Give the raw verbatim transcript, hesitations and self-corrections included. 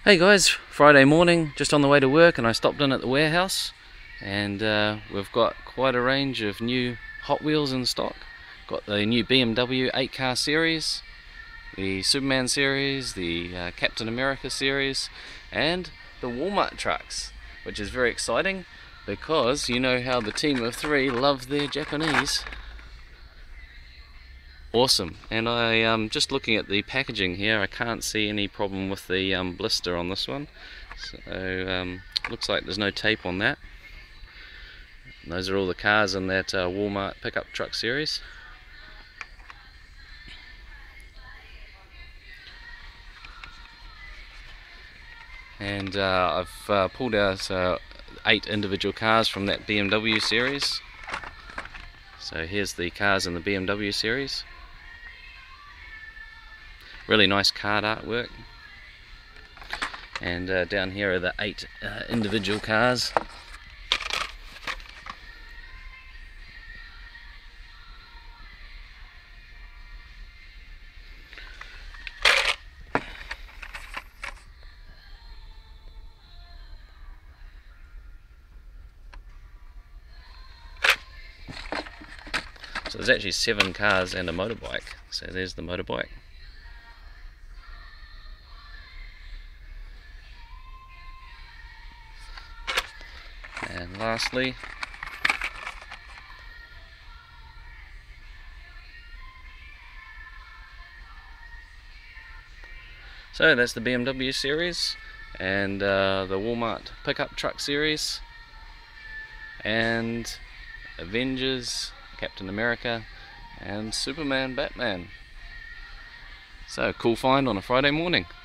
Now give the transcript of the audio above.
Hey guys, Friday morning, just on the way to work, and I stopped in at the warehouse, and uh, we've got quite a range of new Hot Wheels in stock. Got the new B M W eight car series, the Superman series, the uh, Captain America series, and the Walmart trucks, which is very exciting because you know how the team of three love their Japanese. Awesome. And I am um, just looking at the packaging here. I can't see any problem with the um, blister on this one, so um, looks like there's no tape on that. And those are all the cars in that uh, Walmart pickup truck series. And uh, I've uh, pulled out uh, eight individual cars from that B M W series. So here's the cars in the B M W series. Really nice card artwork. And uh, down here are the eight uh, individual cars. So there's actually seven cars and a motorbike. So there's the motorbike. And lastly, so that's the B M W series and uh, the Walmart pickup truck series and Avengers, Captain America and Superman, Batman. So cool find on a Friday morning.